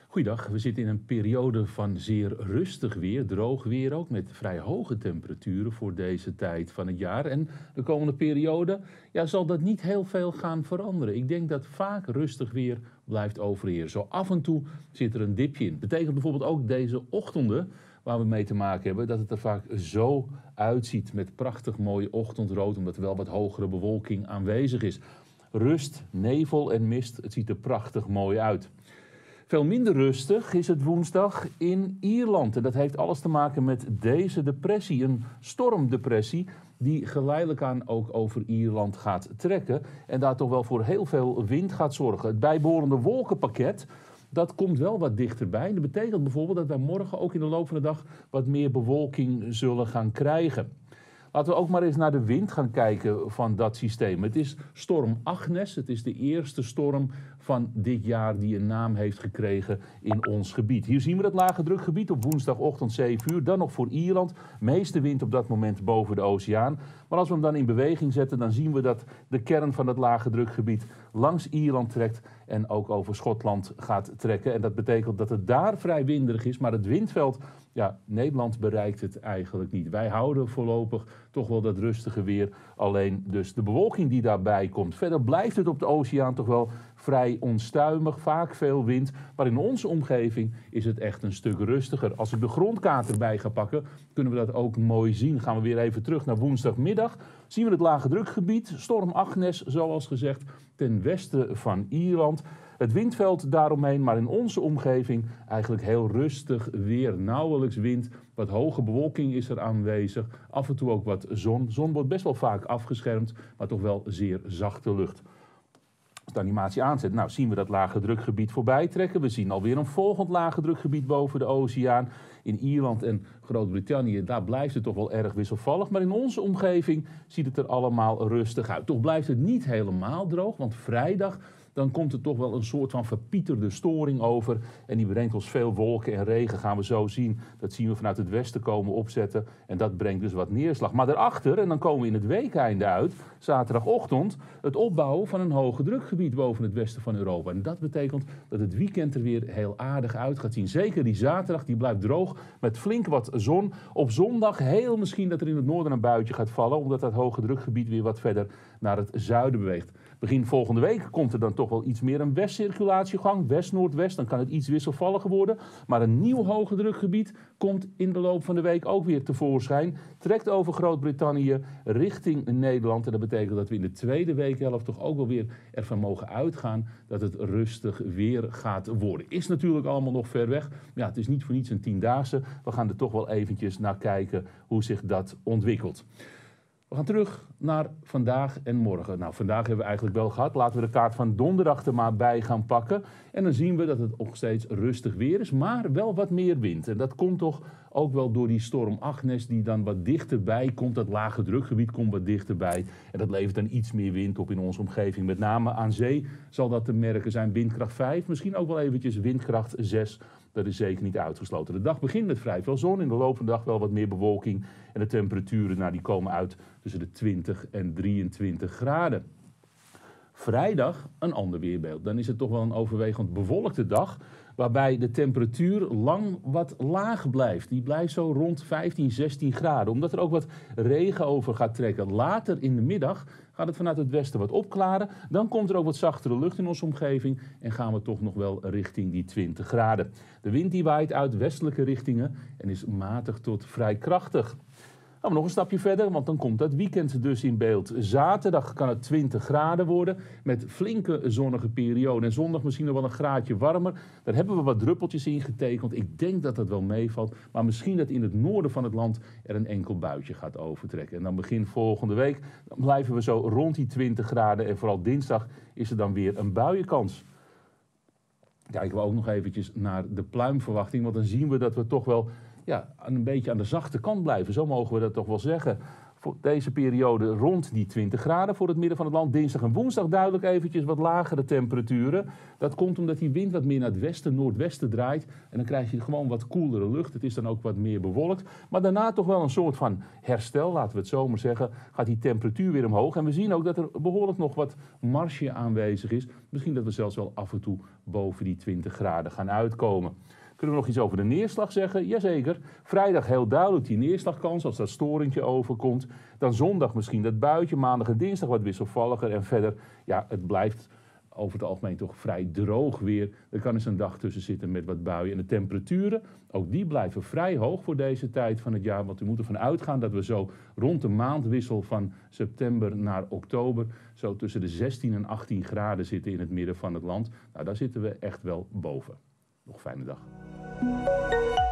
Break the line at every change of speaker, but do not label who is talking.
Goeiedag, we zitten in een periode van zeer rustig weer, droog weer ook, met vrij hoge temperaturen voor deze tijd van het jaar. En de komende periode zal dat niet heel veel gaan veranderen. Ik denk dat vaak rustig weer blijft overheersen. Zo af en toe zit er een dipje in. Betekent bijvoorbeeld ook deze ochtenden waar we mee te maken hebben, dat het er vaak zo uitziet met prachtig mooi ochtendrood, omdat er wel wat hogere bewolking aanwezig is. Rust, nevel en mist, het ziet er prachtig mooi uit. Veel minder rustig is het woensdag in Ierland. En dat heeft alles te maken met deze depressie, een stormdepressie die geleidelijk aan ook over Ierland gaat trekken. En daar toch wel voor heel veel wind gaat zorgen. Het bijbehorende wolkenpakket, dat komt wel wat dichterbij. Dat betekent bijvoorbeeld dat wij morgen ook in de loop van de dag wat meer bewolking zullen gaan krijgen. Laten we ook maar eens naar de wind gaan kijken van dat systeem. Het is storm Agnes. Het is de eerste storm van dit jaar die een naam heeft gekregen in ons gebied. Hier zien we het lage drukgebied op woensdagochtend 7 uur. Dan nog voor Ierland. Meeste wind op dat moment boven de oceaan. Maar als we hem dan in beweging zetten, dan zien we dat de kern van het lage drukgebied langs Ierland trekt en ook over Schotland gaat trekken. En dat betekent dat het daar vrij winderig is, maar het windveld, Nederland bereikt het eigenlijk niet. Wij houden voorlopig toch wel dat rustige weer, alleen dus de bewolking die daarbij komt. Verder blijft het op de oceaan toch wel vrij onstuimig, vaak veel wind. Maar in onze omgeving is het echt een stuk rustiger. Als ik de grondkaart erbij ga pakken, kunnen we dat ook mooi zien. Gaan we weer even terug naar woensdagmiddag. Zien we het lage drukgebied, storm Agnes, zoals gezegd, ten westen van Ierland. Het windveld daaromheen, maar in onze omgeving eigenlijk heel rustig weer. Nauwelijks wind, wat hoge bewolking is er aanwezig. Af en toe ook wat zon. Zon wordt best wel vaak afgeschermd, maar toch wel zeer zachte lucht. Als de animatie aanzet, zien we dat lage drukgebied voorbij trekken. We zien alweer een volgend lage drukgebied boven de oceaan. In Ierland en Groot-Brittannië, daar blijft het toch wel erg wisselvallig. Maar in onze omgeving ziet het er allemaal rustig uit. Toch blijft het niet helemaal droog, want vrijdag dan komt er toch wel een soort van verpieterde storing over. En die brengt ons veel wolken en regen, gaan we zo zien. Dat zien we vanuit het westen komen opzetten. En dat brengt dus wat neerslag. Maar daarachter, en dan komen we in het weekeinde uit, zaterdagochtend, het opbouwen van een hoge drukgebied boven het westen van Europa. En dat betekent dat het weekend er weer heel aardig uit gaat zien. Zeker die zaterdag, die blijft droog met flink wat zon. Op zondag heel misschien dat er in het noorden een buitje gaat vallen, omdat dat hoge drukgebied weer wat verder naar het zuiden beweegt. Begin volgende week komt er dan toch wel iets meer een westcirculatiegang, west-noordwest. Dan kan het iets wisselvalliger worden. Maar een nieuw hoge drukgebied komt in de loop van de week ook weer tevoorschijn. Trekt over Groot-Brittannië richting Nederland. En dat betekent dat we in de tweede weekhelft toch ook wel weer ervan mogen uitgaan dat het rustig weer gaat worden. Is natuurlijk allemaal nog ver weg. Ja, het is niet voor niets een 10-daagse. We gaan er toch wel eventjes naar kijken hoe zich dat ontwikkelt. We gaan terug naar vandaag en morgen. Vandaag hebben we eigenlijk wel gehad. Laten we de kaart van donderdag er maar bij gaan pakken. En dan zien we dat het nog steeds rustig weer is, maar wel wat meer wind. En dat komt toch ook wel door die storm Agnes die dan wat dichterbij komt. Dat lage drukgebied komt wat dichterbij. En dat levert dan iets meer wind op in onze omgeving. Met name aan zee zal dat te merken zijn. Windkracht 5, misschien ook wel eventjes windkracht 6. Dat is zeker niet uitgesloten. De dag begint met vrij veel zon. In de loop van de dag wel wat meer bewolking. En de temperaturen die komen uit tussen de 20 en 23 graden. Vrijdag een ander weerbeeld. Dan is het toch wel een overwegend bewolkte dag, waarbij de temperatuur lang wat laag blijft. Die blijft zo rond 15, 16 graden. Omdat er ook wat regen over gaat trekken. Later in de middag gaat het vanuit het westen wat opklaren. Dan komt er ook wat zachtere lucht in onze omgeving en gaan we toch nog wel richting die 20 graden. De wind die waait uit westelijke richtingen en is matig tot vrij krachtig. Gaan we nog een stapje verder, want dan komt dat weekend dus in beeld. Zaterdag kan het 20 graden worden met flinke zonnige perioden. En zondag misschien nog wel een graadje warmer. Daar hebben we wat druppeltjes in getekend. Ik denk dat dat wel meevalt. Maar misschien dat in het noorden van het land er een enkel buitje gaat overtrekken. En dan begin volgende week dan blijven we zo rond die 20 graden. En vooral dinsdag is er dan weer een buienkans. Kijken we ook nog eventjes naar de pluimverwachting. Want dan zien we dat we toch wel een beetje aan de zachte kant blijven. Zo mogen we dat toch wel zeggen. voor deze periode rond die 20 graden voor het midden van het land. Dinsdag en woensdag duidelijk eventjes wat lagere temperaturen. Dat komt omdat die wind wat meer naar het westen, noordwesten draait. En dan krijg je gewoon wat koelere lucht. Het is dan ook wat meer bewolkt. Maar daarna toch wel een soort van herstel, laten we het zo maar zeggen. Gaat die temperatuur weer omhoog. En we zien ook dat er behoorlijk nog wat marge aanwezig is. Misschien dat we zelfs wel af en toe boven die 20 graden gaan uitkomen. Kunnen we nog iets over de neerslag zeggen? Jazeker. Vrijdag heel duidelijk die neerslagkans als dat storentje overkomt. Dan zondag misschien dat buitje. Maandag en dinsdag wat wisselvalliger. En verder, ja, het blijft over het algemeen toch vrij droog weer. Er kan eens een dag tussen zitten met wat buien. En de temperaturen, ook die blijven vrij hoog voor deze tijd van het jaar. Want we moeten ervan uitgaan dat we zo rond de maandwissel van september naar oktober zo tussen de 16 en 18 graden zitten in het midden van het land. Nou, daar zitten we echt wel boven. Nog een fijne dag.